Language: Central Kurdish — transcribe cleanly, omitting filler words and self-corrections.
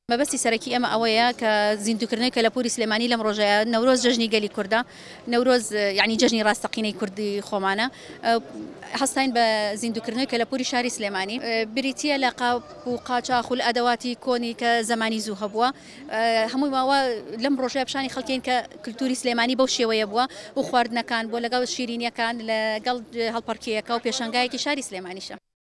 مەبەستی سەرەکی ئەمە ئەوەیە کە زیندووکردنەوەی کەلەپوری سلێمانی لەم ڕۆژەیە نەورۆز جەژنی گەلی کوردە، نەورۆز یعنی جەژنی ڕاستەقینەی کوردی خۆمانە، هەستاین بە زیندووکردنەوەی کەلەپوری شاری سلێمانی، بریتیە لە قاپ و قاچاق و ئەدەواتی کۆنی کە زەمانی زوو هەبووە، هەمووی ماوە لەم ڕۆژەیە پیشانی خەڵکین کە کللتوری سلێمانی بەو شێوەیە بووە و خواردنەکان بۆ لەگەڵ شیرینیەکان لەگەڵ هەڵپەرکێیەکە و پێشەنگایەکی شاری سلێمانیشە.